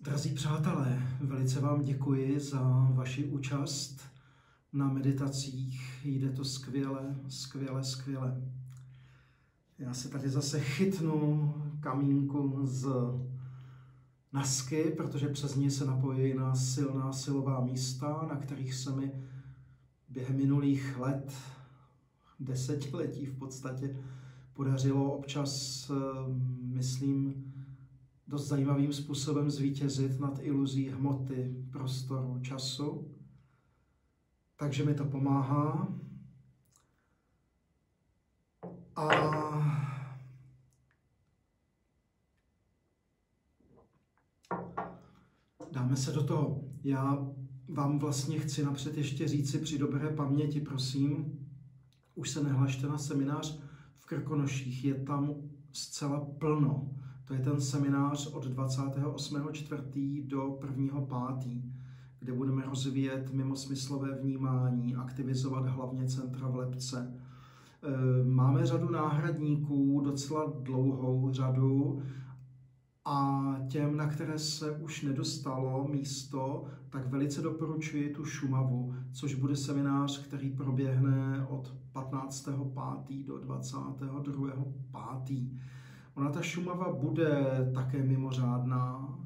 Drazí přátelé, velice vám děkuji za vaši účast na meditacích. Jde to skvěle, skvěle, skvěle. Já se tady zase chytnu kamínku z Nasky, protože přes ní se napojí na silná silová místa, na kterých se mi během minulých let, desetiletí v podstatě, podařilo občas, myslím, dost zajímavým způsobem zvítězit nad iluzí hmoty, prostoru, času. Takže mi to pomáhá. A dáme se do toho. Já vám vlastně chci napřed ještě říci při dobré paměti, prosím, už se nehlašte na seminář v Krkonoších, je tam zcela plno. To je ten seminář od 28.4. do 1.5., kde budeme rozvíjet mimosmyslové vnímání, aktivizovat hlavně centra v lebce. Máme řadu náhradníků, docela dlouhou řadu, a těm, na které se už nedostalo místo, tak velice doporučuji tu Šumavu, což bude seminář, který proběhne od 15.5. do 22.5. Ona ta Šumava bude také mimořádná,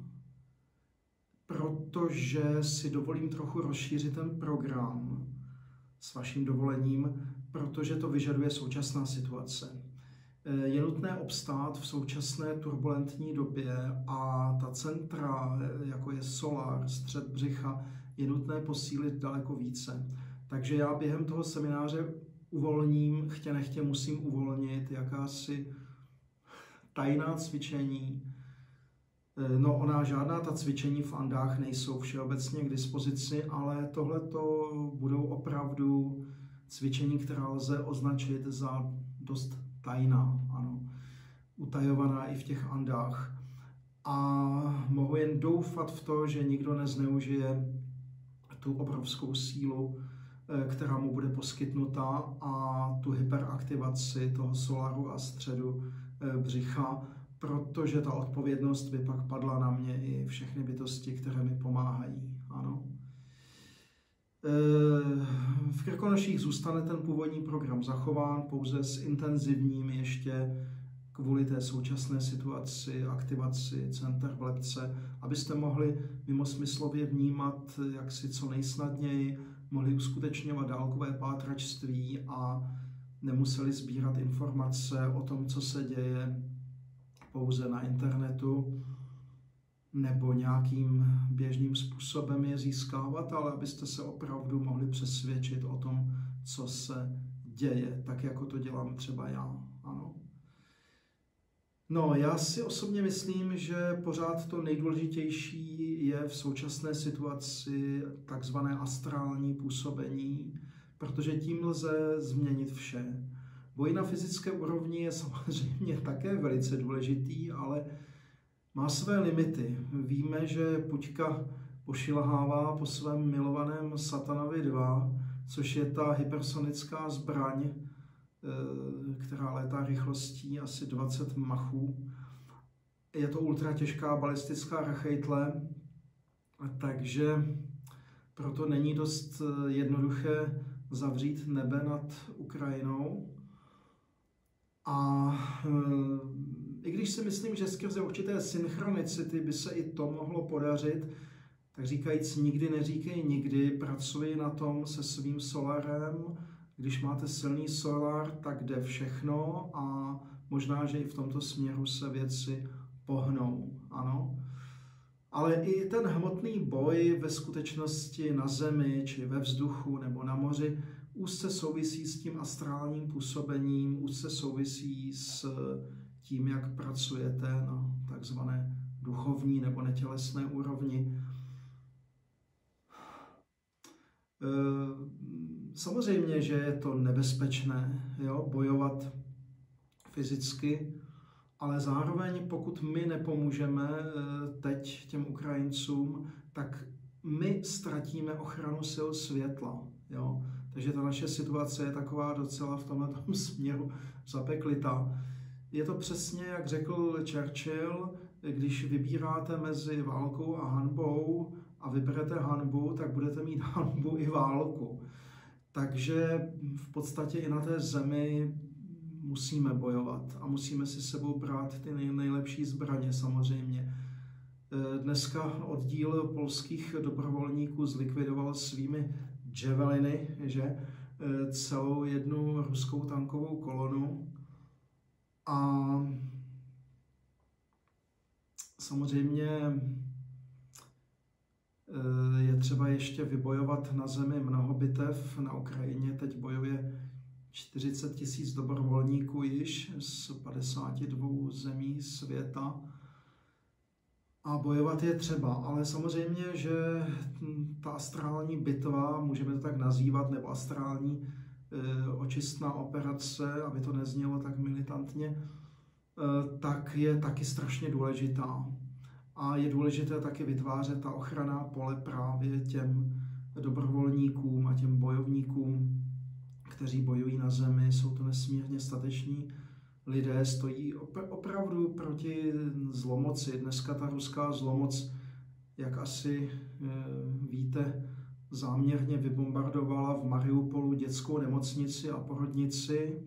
protože si dovolím trochu rozšířit ten program s vaším dovolením, protože to vyžaduje současná situace. Je nutné obstát v současné turbulentní době a ta centra, jako je solar, střed břicha, je nutné posílit daleko více. Takže já během toho semináře uvolním, chtě nechtě musím uvolnit jakási tajná cvičení. No, ona žádná ta cvičení v Andách nejsou všeobecně k dispozici, ale tohleto budou opravdu cvičení, která lze označit za dost tajná, ano, utajovaná i v těch Andách. A mohu jen doufat v to, že nikdo nezneužije tu obrovskou sílu, která mu bude poskytnuta, a tu hyperaktivaci toho solaru a středu břicha, protože ta odpovědnost by pak padla na mě i všechny bytosti, které mi pomáhají. Ano. V Krkonoších zůstane ten původní program zachován, pouze s intenzivním ještě kvůli té současné situaci, aktivaci center v lebce, abyste mohli mimosmyslově vnímat jaksi co nejsnadněji, mohli uskutečňovat dálkové pátračství a nemuseli sbírat informace o tom, co se děje pouze na internetu, nebo nějakým běžným způsobem je získávat, ale abyste se opravdu mohli přesvědčit o tom, co se děje, tak jako to dělám třeba já. Ano. No, já si osobně myslím, že pořád to nejdůležitější je v současné situaci takzvané astrální působení, protože tím lze změnit vše. Boj na fyzické úrovni je samozřejmě také velice důležitý, ale má své limity. Víme, že Puťka pošilhává po svém milovaném Satanovi 2, což je ta hypersonická zbraň, která létá rychlostí asi 20 machů. Je to ultratěžká balistická rachejtle, takže proto není dost jednoduché zavřít nebe nad Ukrajinou. A i když si myslím, že skrze určité synchronicity by se i to mohlo podařit, tak říkajíc nikdy neříkej nikdy, pracuji na tom se svým solarem. Když máte silný solar, tak jde všechno a možná, že i v tomto směru se věci pohnou. Ano. Ale i ten hmotný boj ve skutečnosti na zemi, či ve vzduchu nebo na moři, úzce souvisí s tím astrálním působením, úzce souvisí s tím, jak pracujete na takzvané duchovní nebo netělesné úrovni. Samozřejmě, že je to nebezpečné, jo, bojovat fyzicky, ale zároveň pokud my nepomůžeme teď těm Ukrajincům, tak my ztratíme ochranu sil světla. Jo. Takže ta naše situace je taková docela v tomto směru zapeklitá. Je to přesně, jak řekl Churchill, když vybíráte mezi válkou a hanbou a vyberete hanbu, tak budete mít hanbu i válku. Takže v podstatě i na té zemi musíme bojovat a musíme si sebou brát ty nejlepší zbraně samozřejmě. Dneska oddíl polských dobrovolníků zlikvidoval svými javeliny, že, celou jednu ruskou tankovou kolonu. A samozřejmě je třeba ještě vybojovat na zemi mnoho bitev. Na Ukrajině teď bojuje 40 000 dobrovolníků již z 52 zemí světa. A bojovat je třeba, ale samozřejmě, že ta astrální bitva, můžeme to tak nazývat, nebo astrální očistná operace, aby to neznělo tak militantně, tak je taky strašně důležitá. A je důležité taky vytvářet ta ochranná pole právě těm dobrovolníkům a těm bojovníkům, kteří bojují na zemi. Jsou to nesmírně stateční lidé, stojí opravdu proti zlomoci. Dneska ta ruská zlomoc, jak asi víte, záměrně vybombardovala v Mariupolu dětskou nemocnici a porodnici.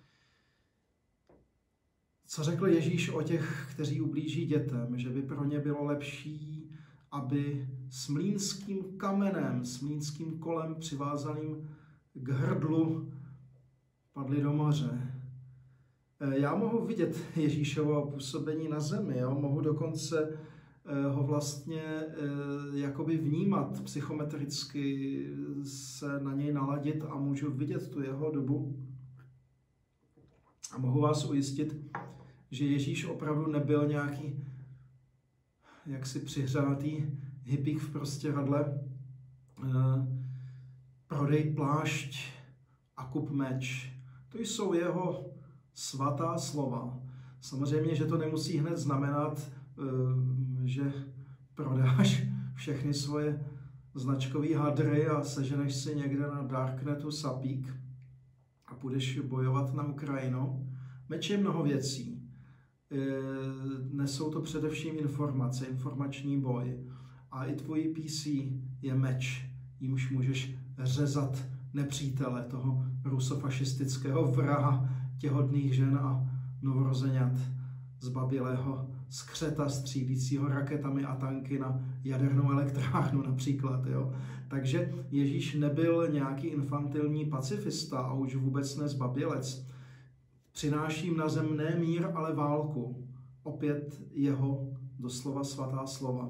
Co řekl Ježíš o těch, kteří ublíží dětem, že by pro ně bylo lepší, aby s mlýnským kamenem, s mlýnským kolem přivázaným k hrdlu padli do moře. Já mohu vidět Ježíšovo působení na zemi, jo? Mohu dokonce ho vlastně jakoby vnímat psychometricky, se na něj naladit a můžu vidět tu jeho dobu. A mohu vás ujistit, že Ježíš opravdu nebyl nějaký jaksi přihřátý hippík v prostěradle, prodej plášť a kup meč. To jsou jeho svatá slova. Samozřejmě, že to nemusí hned znamenat, že prodáš všechny svoje značkové hadry a seženeš si někde na Darknetu sapík a půjdeš bojovat na Ukrajinu. Meč je mnoho věcí. Nesou to především informace, informační boj. A i tvůj PC je meč, jímž můžeš řezat nepřítele, toho rusofašistického vraha těhotných žen a novorozeňat, zbabělého skřeta střílícího raketami a tanky na jadernou elektrárnu například. Jo. Takže Ježíš nebyl nějaký infantilní pacifista a už vůbec ne zbabělec. Přináším na zem ne mír, ale válku. Opět jeho doslova svatá slova.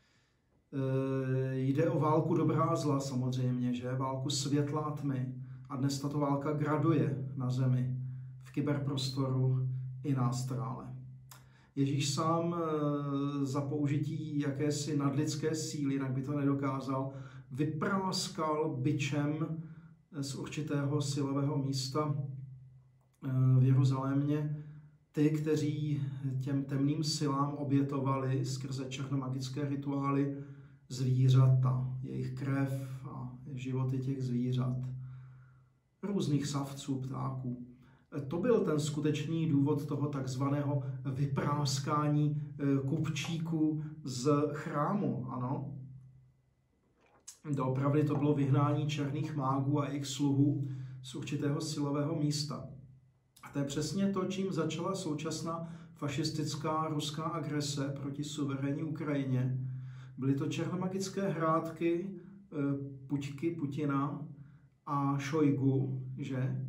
Jde o válku dobrá a zla samozřejmě, že? Válku světla a tmy. A dnes tato válka graduje na zemi, v kyberprostoru i na astrále. Ježíš sám za použití jakési nadlidské síly, jinak by to nedokázal, vypráskal bičem z určitého silového místa v Jeruzalémě ty, kteří těm temným silám obětovali skrze černomagické rituály zvířata, jejich krev a životy těch zvířat, různých savců, ptáků. To byl ten skutečný důvod toho takzvaného vypráskání kupčíků z chrámu, ano. Doopravdy to bylo vyhnání černých mágů a jejich sluhů z určitého silového místa. A to je přesně to, čím začala současná fašistická ruská agrese proti suverénní Ukrajině. Byly to černomagické hrátky Puťky, Putina a Šojgu, že?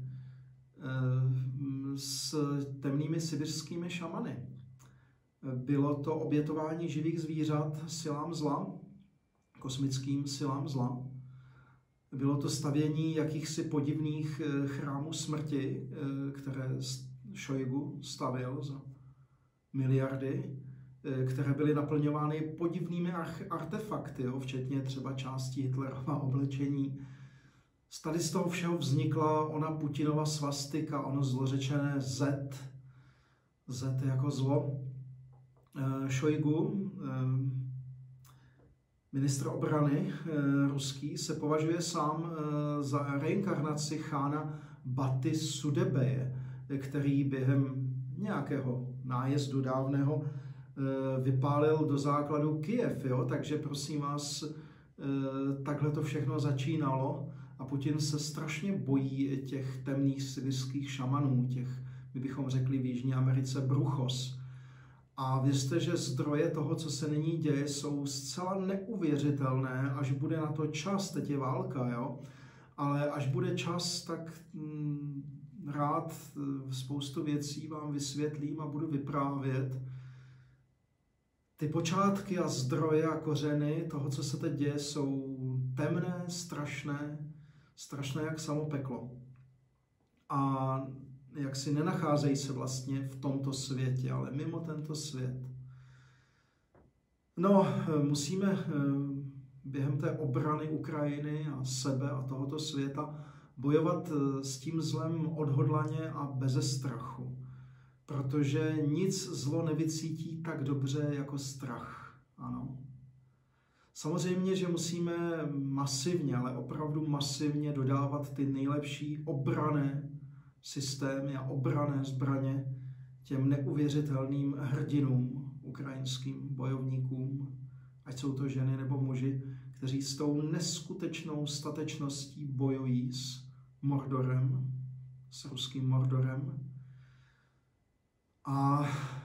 S temnými sibirskými šamany. Bylo to obětování živých zvířat silám zla, kosmickým silám zla. Bylo to stavění jakýchsi podivných chrámů smrti, které Šojgu stavěl za miliardy, které byly naplňovány podivnými artefakty, jo, včetně třeba části Hitlerova oblečení. Tady z toho všeho vznikla ona Putinova svastika, ono zlořečené Z. Z jako zlo. Šojgu, ministr obrany ruský, se považuje sám za reinkarnaci chána Baty Sudebeje, který během nějakého nájezdu dávného vypálil do základu Kyjev, jo? Takže prosím vás, takhle to všechno začínalo a Putin se strašně bojí těch temných sibirských šamanů, těch, my bychom řekli v Jižní Americe, bruchos. A věřte, že zdroje toho, co se nyní děje, jsou zcela neuvěřitelné, až bude na to čas, teď je válka, jo? Ale až bude čas, tak rád spoustu věcí vám vysvětlím a budu vyprávět. Ty počátky a zdroje a kořeny toho, co se teď děje, jsou temné, strašné jak samo peklo. A jak si nenacházejí se vlastně v tomto světě, ale mimo tento svět. No, musíme během té obrany Ukrajiny a sebe a tohoto světa bojovat s tím zlem odhodlaně a beze strachu. Protože nic zlo nevycítí tak dobře jako strach. Ano. Samozřejmě, že musíme masivně, ale opravdu masivně dodávat ty nejlepší obranné systémy a obranné zbraně těm neuvěřitelným hrdinům, ukrajinským bojovníkům, ať jsou to ženy nebo muži, kteří s tou neskutečnou statečností bojují s Mordorem, s ruským Mordorem. A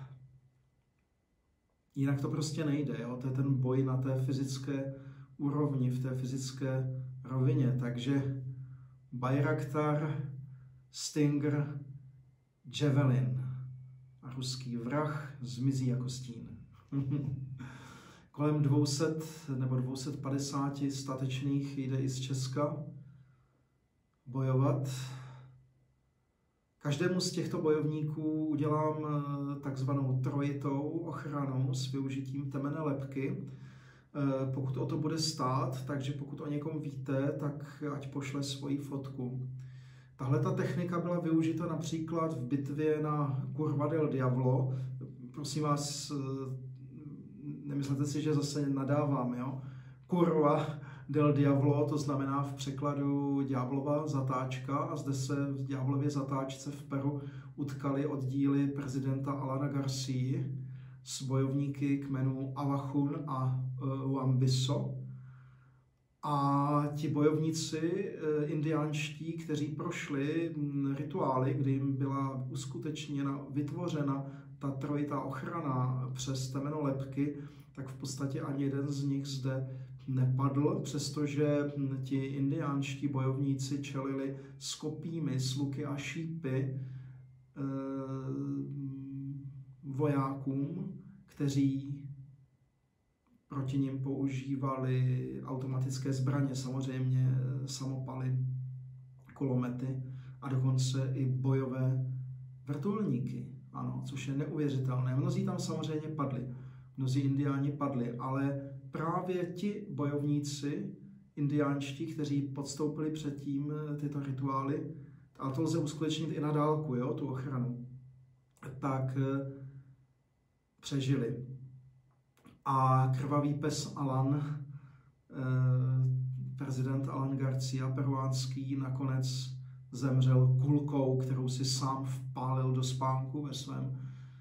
jinak to prostě nejde, jo? To je ten boj na té fyzické úrovni, v té fyzické rovině. Takže Bayraktar, Stinger, Javelin a ruský vrah zmizí jako stín. Kolem 200 nebo 250 statečných jde i z Česka bojovat. Každému z těchto bojovníků udělám takzvanou trojitou ochranu s využitím temene lebky. Pokud o to bude stát, takže pokud o někom víte, tak ať pošle svoji fotku. Tahle ta technika byla využita například v bitvě na Curva del Diavolo. Prosím vás, nemyslete si, že zase nadávám, jo? Curva del Diavolo, to znamená v překladu ďáblova zatáčka, a zde se v ďáblově zatáčce v Peru utkali oddíly prezidenta Alana Garcia s bojovníky kmenů Avachun a Uambiso. A ti bojovníci indiánští, kteří prošli rituály, kdy jim byla uskutečněna, vytvořena ta trojitá ochrana přes temeno lebky, tak v podstatě ani jeden z nich zde nepadl, přestože ti indiánští bojovníci čelili s kopími, s luky a šípy vojákům, kteří proti nim používali automatické zbraně, samozřejmě samopaly, kulomety a dokonce i bojové vrtulníky, ano, což je neuvěřitelné. Mnozí tam samozřejmě padli, mnozí indiáni padli, ale právě ti bojovníci indiánští, kteří podstoupili předtím tyto rituály, a to lze uskutečnit i na dálku, jo, tu ochranu, tak přežili. A krvavý pes Alan, prezident Alan Garcia peruánský, nakonec zemřel kulkou, kterou si sám vpálil do spánku ve svém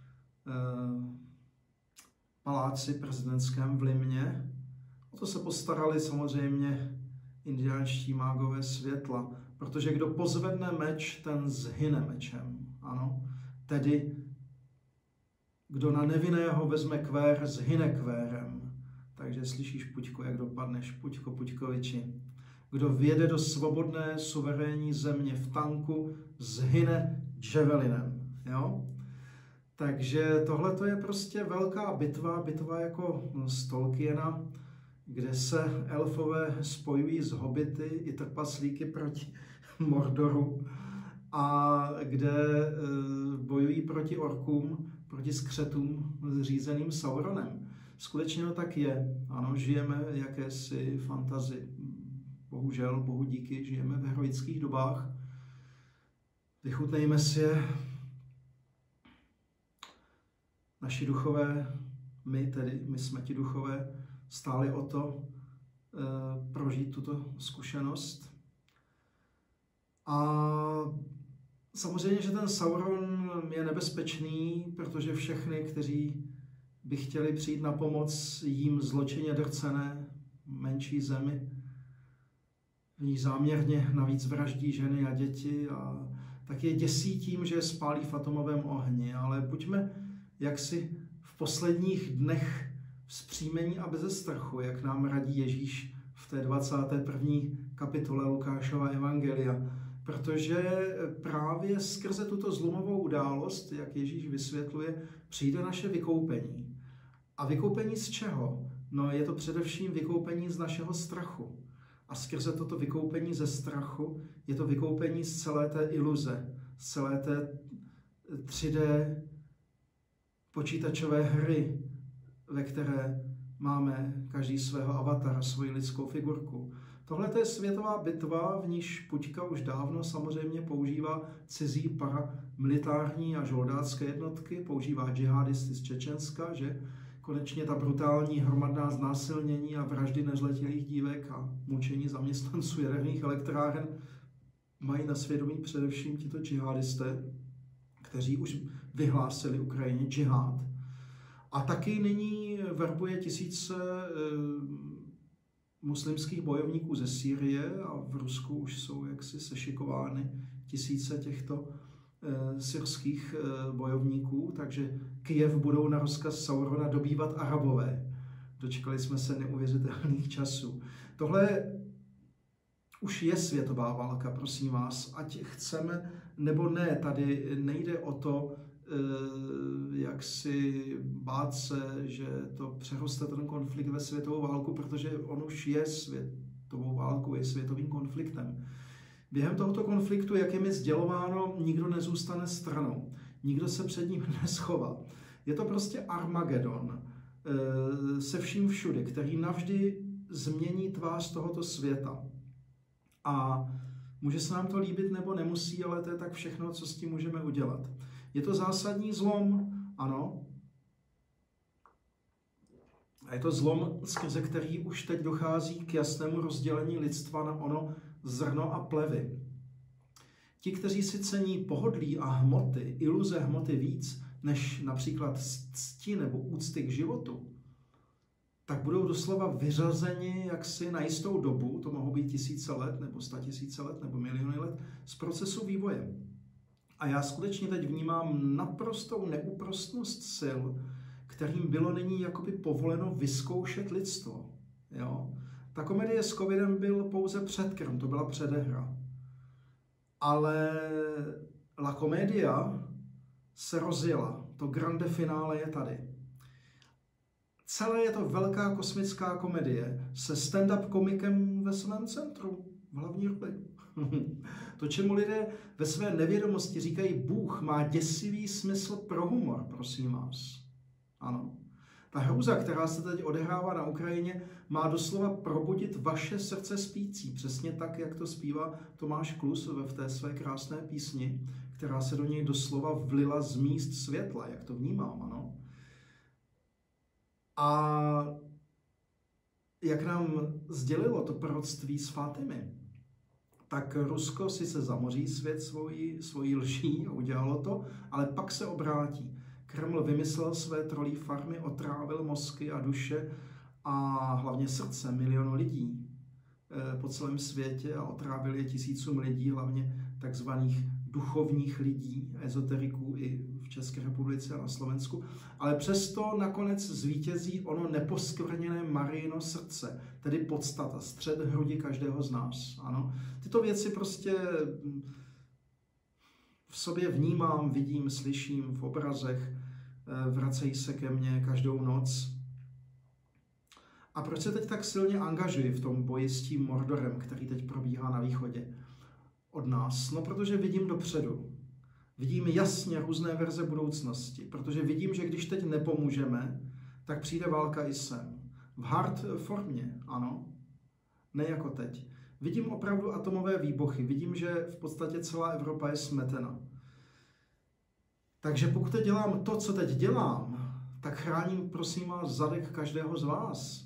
paláci prezidentském v Limě. O to se postarali samozřejmě indiánští mágové světla, protože kdo pozvedne meč, ten zhyne mečem. Ano? Tedy kdo na nevinného vezme kvér, zhyne kvérem. Takže slyšíš, Puťko, jak dopadneš, Puťko, Puťkoviči. Kdo vjede do svobodné, suverénní země v tanku, zhyne javelinem. Jo? Takže tohle je prostě velká bitva jako z Tolkiena, kde se elfové spojují s hobity i trpaslíky proti Mordoru a kde bojují proti orkům, proti skřetům řízeným Sauronem. Skutečně to tak je. Ano, žijeme v jakési fantazii. Bohužel, bohu díky, žijeme v heroických dobách. Vychutnejme si je. Naši duchové, my jsme ti duchové, stáli o to prožít tuto zkušenost. A samozřejmě, že ten Sauron je nebezpečný, protože všechny, kteří by chtěli přijít na pomoc jím zločinně drcené menší zemi. V ní záměrně navíc vraždí ženy a děti a tak je děsí tím, že je spálí v atomovém ohni. Ale buďme jaksi v posledních dnech vzpřímení a beze strachu, jak nám radí Ježíš v té 21. kapitole Lukášova evangelia. Protože právě skrze tuto zlomovou událost, jak Ježíš vysvětluje, přijde naše vykoupení. A vykoupení z čeho? No je to především vykoupení z našeho strachu. A skrze toto vykoupení ze strachu je to vykoupení z celé té iluze, z celé té 3D počítačové hry, ve které máme každý svého avatara, svoji lidskou figurku. Tohle je světová bitva, v níž Puťka už dávno samozřejmě používá cizí paramilitární a žoldácké jednotky, používá džihadisty z Čečenska, že konečně ta brutální hromadná znásilnění a vraždy nezletilých dívek a mučení zaměstnanců jaderných elektráren mají na svědomí především tito džihadisté, kteří už vyhlásili Ukrajině džihad. A taky nyní verbuje tisíce muslimských bojovníků ze Sýrie a v Rusku už jsou jaksi sešikovány tisíce těchto syrských bojovníků, takže Kyjev budou na rozkaz Saurona dobývat Arabové. Dočkali jsme se neuvěřitelných časů. Tohle už je světová válka, prosím vás, ať chceme nebo ne. Tady nejde o to, jak si bát se, že to přeroste ten konflikt ve světovou válku, protože on už je světovou válkou, je světovým konfliktem. Během tohoto konfliktu, jak je mi sdělováno, nikdo nezůstane stranou. Nikdo se před ním neschová. Je to prostě Armagedon se vším všude, který navždy změní tvář tohoto světa. A může se nám to líbit nebo nemusí, ale to je tak všechno, co s tím můžeme udělat. Je to zásadní zlom, ano. A je to zlom, skrze který už teď dochází k jasnému rozdělení lidstva na ono zrno a plevy. Ti, kteří si cení pohodlí a hmoty, iluze hmoty víc, než například cti nebo úcty k životu, tak budou doslova vyřazeni jaksi na jistou dobu, to mohou být tisíce let, nebo 100 000 let, nebo miliony let, z procesu vývoje. A já skutečně teď vnímám naprostou neúprostnost sil, kterým bylo nyní jakoby povoleno vyzkoušet lidstvo. Jo? Ta komedie s covidem byl pouze předkrm, to byla předehra. Ale la comedia se rozjela, to grande finále je tady. Celé je to velká kosmická komedie se stand-up komikem ve svém centru, v hlavní roli. To, čemu lidé ve své nevědomosti říkají Bůh, má děsivý smysl pro humor, prosím vás. Ano. Ta hrůza, která se teď odehrává na Ukrajině, má doslova probudit vaše srdce spící. Přesně tak, jak to zpívá Tomáš Klus v té své krásné písni, která se do něj doslova vlila z míst světla, jak to vnímám, ano. A jak nám sdělilo to proroctví s Fátimy, tak Rusko si se zamoří svět svojí lží a udělalo to, ale pak se obrátí. Kreml vymyslel své trolí farmy, otrávil mozky a duše a hlavně srdce milionů lidí po celém světě a otrávil je tisícům lidí, hlavně takzvaných duchovních lidí, ezoteriků i v České republice a na Slovensku. Ale přesto nakonec zvítězí ono neposkvrněné Marijino srdce, tedy podstata, střed hrudi každého z nás. Ano. Tyto věci prostě v sobě vnímám, vidím, slyším v obrazech, vracejí se ke mně každou noc. A proč se teď tak silně angažuji v tom boji s tím Mordorem, který teď probíhá na východě od nás? No, protože vidím dopředu. Vidím jasně různé verze budoucnosti, protože vidím, že když teď nepomůžeme, tak přijde válka i sem. V hard formě, ano, ne jako teď. Vidím opravdu atomové výbuchy, vidím, že v podstatě celá Evropa je smetena. Takže pokud teď dělám to, co teď dělám, tak chráním, prosím vás, zadek každého z vás.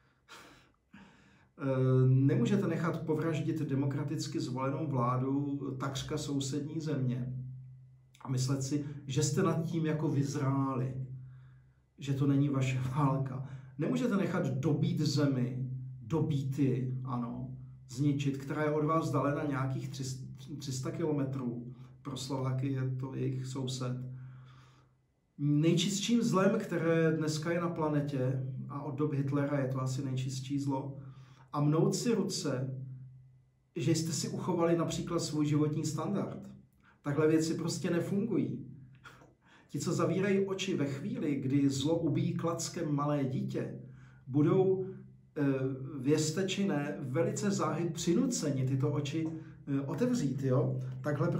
Nemůžete nechat povraždit demokraticky zvolenou vládu takřka sousední země a myslet si, že jste nad tím jako vyzráli. že to není vaše válka. Nemůžete nechat dobít zemi, dobíty, ano, zničit, která je od vás vzdalena nějakých 300 kilometrů. Pro Slováky je to jejich soused. Nejčistším zlem, které dneska je na planetě, a od dob Hitlera je to asi nejčistší zlo, a mnout si ruce, že jste si uchovali například svůj životní standard. Takhle věci prostě nefungují. Ti, co zavírají oči ve chvíli, kdy zlo ubíjí klackem malé dítě, budou, vězte či ne, velice záhy přinuceni tyto oči otevřít. Jo? Takhle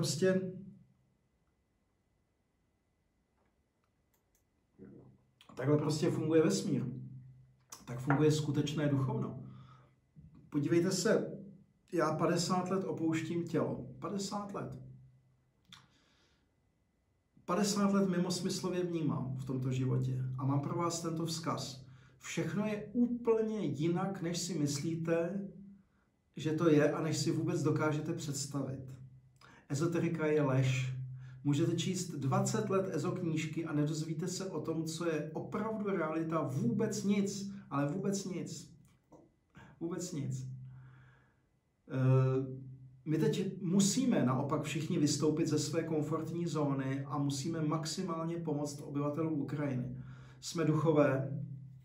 prostě funguje vesmír. Tak funguje skutečné duchovno. Podívejte se, já 50 let opouštím tělo. 50 let. 50 let mimosmyslově vnímám v tomto životě. A mám pro vás tento vzkaz. Všechno je úplně jinak, než si myslíte, že to je a než si vůbec dokážete představit. Ezoterika je lež. Můžete číst 20 let ezoknížky a nedozvíte se o tom, co je opravdu realita, vůbec nic, ale vůbec nic. Vůbec nic. My teď musíme naopak všichni vystoupit ze své komfortní zóny a musíme maximálně pomoct obyvatelům Ukrajiny. Jsme duchové.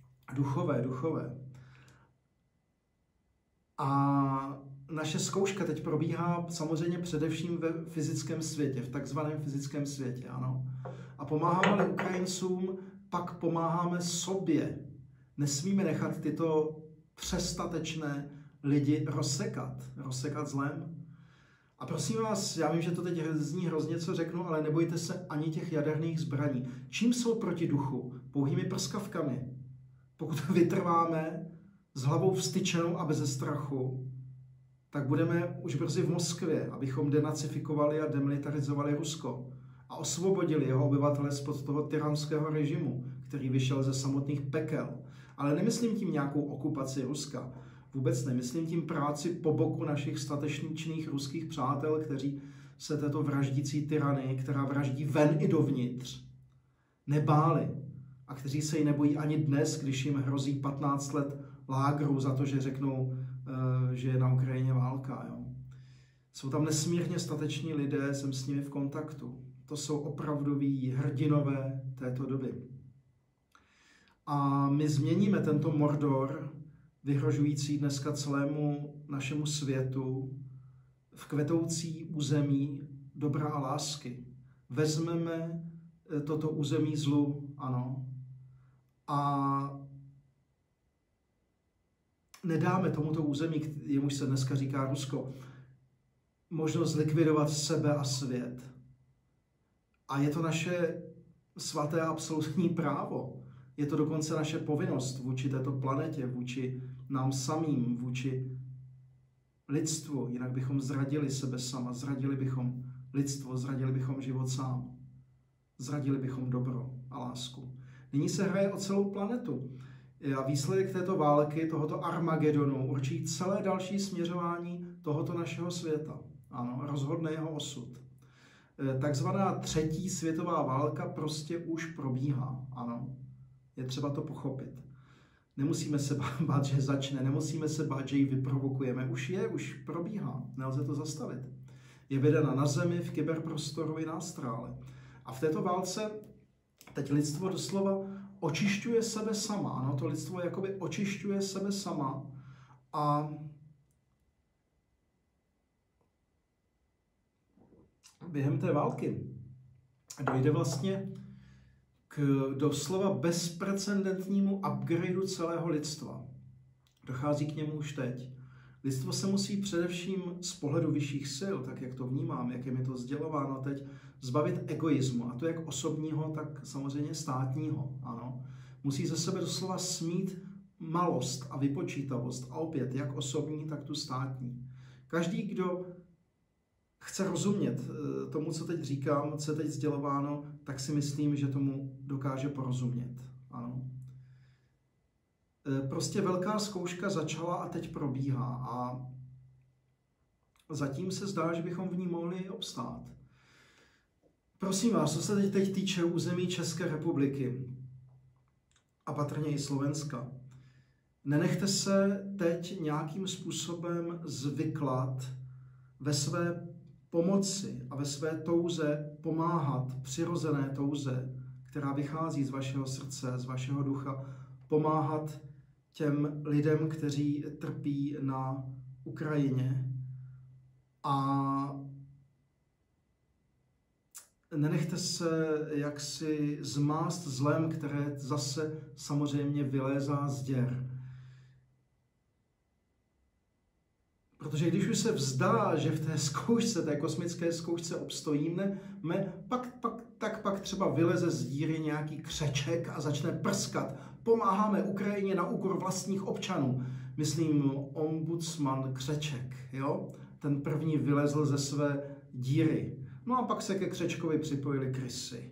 A naše zkouška teď probíhá samozřejmě především ve fyzickém světě, v takzvaném fyzickém světě, ano. A pomáháme Ukrajincům, pak pomáháme sobě. Nesmíme nechat tyto přestatečné lidi rozsekat zlem. A prosím vás, já vím, že to teď zní hrozně, co řeknu, ale nebojte se ani těch jaderných zbraní. Čím jsou proti duchu? Pouhými prskavkami. Pokud vytrváme s hlavou vstyčenou a beze strachu, tak budeme už brzy v Moskvě, abychom denacifikovali a demilitarizovali Rusko a osvobodili jeho obyvatele spod toho tyranského režimu, který vyšel ze samotných pekel. Ale nemyslím tím nějakou okupaci Ruska. Vůbec nemyslím tím práci po boku našich statečných ruských přátel, kteří se této vraždící tyrany, která vraždí ven i dovnitř, nebáli a kteří se jí nebojí ani dnes, když jim hrozí 15 let lágru za to, že řeknou, že je na Ukrajině válka. Jo. Jsou tam nesmírně stateční lidé, jsem s nimi v kontaktu. To jsou opravdoví hrdinové této doby. A my změníme tento Mordor, vyhrožující dneska celému našemu světu, v kvetoucí území dobra a lásky. Vezmeme toto území zlu, ano, a nedáme tomuto území, jemuž se dneska říká Rusko, možnost zlikvidovat sebe a svět. A je to naše svaté a absolutní právo. Je to dokonce naše povinnost vůči této planetě, vůči nám samým, vůči lidstvu. Jinak bychom zradili sebe sama, zradili bychom lidstvo, zradili bychom život sám. Zradili bychom dobro a lásku. Nyní se hraje o celou planetu. A výsledek této války, tohoto Armagedonu, určí celé další směřování tohoto našeho světa. Ano, rozhodne jeho osud. Takzvaná třetí světová válka prostě už probíhá. Ano, je třeba to pochopit. Nemusíme se bát, že začne, nemusíme se bát, že ji vyprovokujeme. Už probíhá, nelze to zastavit. Je vedena na Zemi, v kyberprostoru i na astrále. A v této válce teď lidstvo doslova očišťuje sebe sama. Ano, to lidstvo jakoby očišťuje sebe sama a během té války dojde vlastně k doslova bezprecedentnímu upgradeu celého lidstva. Dochází k němu už teď. Lidstvo se musí především z pohledu vyšších sil, tak jak to vnímám, jak je mi to sdělováno teď, zbavit egoismu, a to jak osobního, tak samozřejmě státního. Ano. Musí ze sebe doslova smít malost a vypočítavost, a opět jak osobní, tak tu státní. Každý, kdo chce rozumět tomu, co teď říkám, co je teď sdělováno, tak si myslím, že tomu dokáže porozumět. Ano. Prostě velká zkouška začala a teď probíhá a zatím se zdá, že bychom v ní mohli obstát. Prosím vás, co se teď týče území České republiky. a patrně i Slovenska. Nenechte se teď nějakým způsobem zvyklat ve své pomoci a ve své touze pomáhat, přirozené touze, která vychází z vašeho srdce, z vašeho ducha, pomáhat těm lidem, kteří trpí na Ukrajině. A nenechte se jaksi zmást zlem, které zase samozřejmě vylézá z děr. Protože když už se vzdá, že v té zkoušce, té kosmické zkoušce obstojíme, pak třeba vyleze z díry nějaký křeček a začne prskat. Pomáháme Ukrajině na úkor vlastních občanů. Myslím ombudsman Křeček, jo? Ten první vylezl ze své díry. No a pak se ke Křečkovi připojily krysy.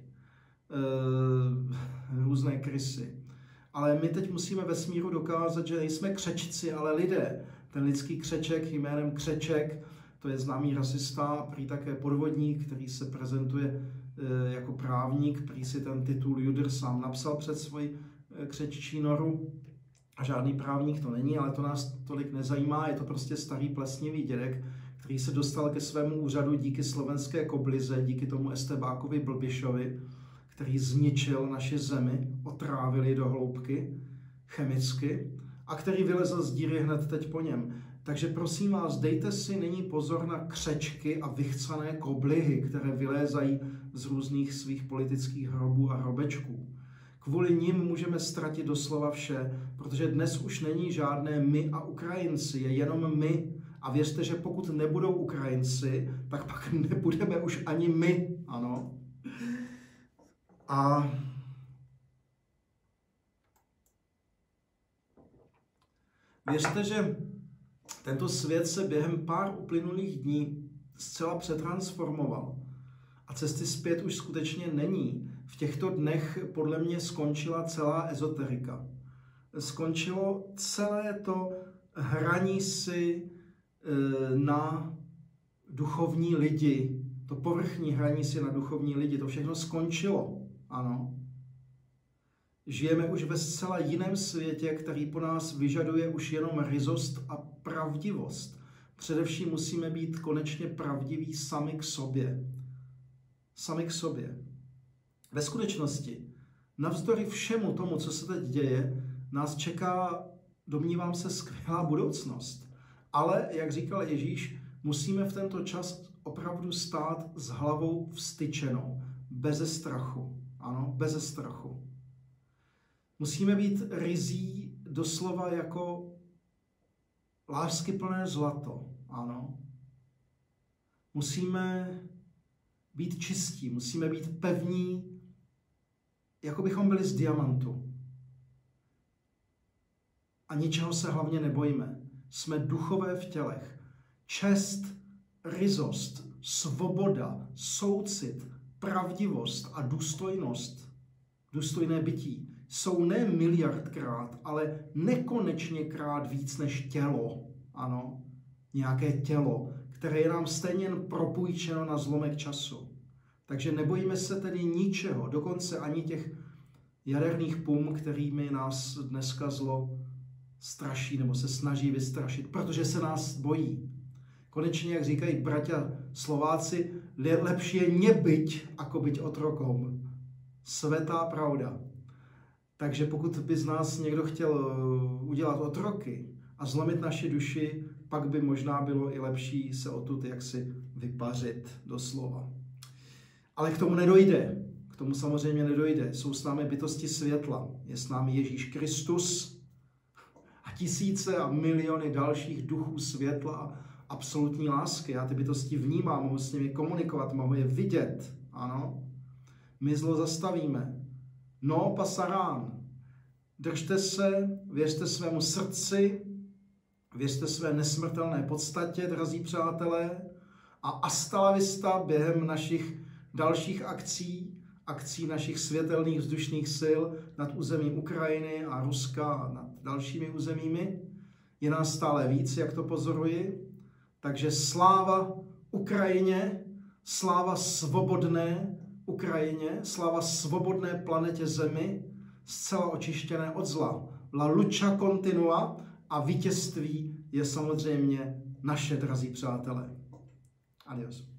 Různé krysy. Ale my teď musíme vesmíru dokázat, že nejsme křečci, ale lidé. Ten lidský Křeček jménem Křeček, to je známý rasista, prý také podvodník, který se prezentuje jako právník, prý si ten titul Judr sám napsal před svoji křeččí noru. A žádný právník to není, ale to nás tolik nezajímá, je to prostě starý plesnivý dědek, který se dostal ke svému úřadu díky slovenské koblize, díky tomu estebákovi Blbišovi, který zničil naši zemi, otrávil ji do hloubky chemicky a který vylezl z díry hned teď po něm. Takže prosím vás, dejte si nyní pozor na křečky a vychcané koblihy, které vylézají z různých svých politických hrobů a hrobečků. Kvůli nim můžeme ztratit doslova vše, protože dnes už není žádné my a Ukrajinci, je jenom my. A věřte, že pokud nebudou Ukrajinci, tak pak nebudeme už ani my, ano. A věřte, že tento svět se během pár uplynulých dní zcela přetransformoval. A cesty zpět už skutečně není. V těchto dnech podle mě skončila celá ezoterika. Skončilo celé to hraní si na duchovní lidi, to povrchní hraní si na duchovní lidi, to všechno skončilo, ano. Žijeme už ve zcela jiném světě, který po nás vyžaduje už jenom ryzost a pravdivost. Především musíme být konečně pravdiví sami k sobě. Sami k sobě. Ve skutečnosti, navzdory všemu tomu, co se teď děje, nás čeká, domnívám se, skvělá budoucnost. Ale, jak říkal Ježíš, musíme v tento čas opravdu stát s hlavou vztyčenou, beze strachu. Ano, beze strachu. Musíme být ryzí doslova jako láskyplné zlato. Ano. Musíme být čistí, musíme být pevní, jako bychom byli z diamantu. A ničeho se hlavně nebojíme. Jsme duchové v tělech. Čest, ryzost, svoboda, soucit, pravdivost a důstojnost, důstojné bytí, jsou ne miliardkrát, ale nekonečněkrát víc než tělo. Ano, nějaké tělo, které je nám stejně jen propůjčeno na zlomek času. Takže nebojíme se tedy ničeho, dokonce ani těch jaderných pum, kterými nás dneska zlo straší nebo se snaží vystrašit, protože se nás bojí. Konečně, jak říkají bratia Slováci, lepší je nebyť, ako byť otrokom. Světá pravda. Takže pokud by z nás někdo chtěl udělat otroky a zlomit naši duši, pak by možná bylo i lepší se odtud jaksi vypařit doslova. Ale k tomu nedojde. K tomu samozřejmě nedojde. Jsou s námi bytosti světla. Je s námi Ježíš Kristus a tisíce a miliony dalších duchů světla a absolutní lásky. Já ty bytosti vnímám, mohu s nimi komunikovat, mohu je vidět. Ano. My zlo zastavíme. No, pasarán. Držte se, věřte svému srdci, věřte své nesmrtelné podstatě, drazí přátelé, a hasta la vista během našich dalších akcí našich světelných vzdušných sil nad územím Ukrajiny a Ruska a nad dalšími územími. Je nás stále víc, jak to pozoruji. Takže sláva Ukrajině, sláva svobodné Ukrajině, sláva svobodné planetě Zemi, zcela očištěné od zla. La lucha continua a vítězství je samozřejmě naše, drazí přátelé. Adios.